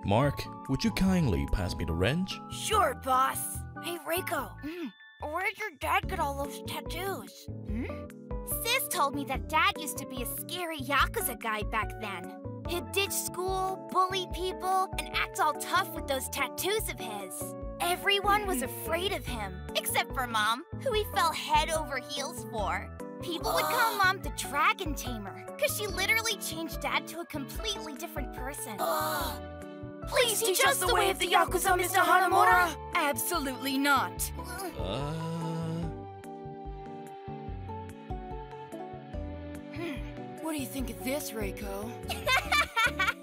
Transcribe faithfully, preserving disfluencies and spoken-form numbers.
Mark, would you kindly pass me the wrench? Sure, boss. Hey, Reiko. Mm, where'd your dad get all those tattoos? Hmm? Sis told me that Dad used to be a scary Yakuza guy back then. He'd ditch school, bully people, and act all tough with those tattoos of his. Everyone was afraid of him, except for Mom, who he fell head over heels for. People would call Mom the Dragon Tamer, because she literally changed Dad to a completely different person. Please teach us the way of the Yakuza, Mister Hanamura! Absolutely not. Uh... What do you think of this, Reiko?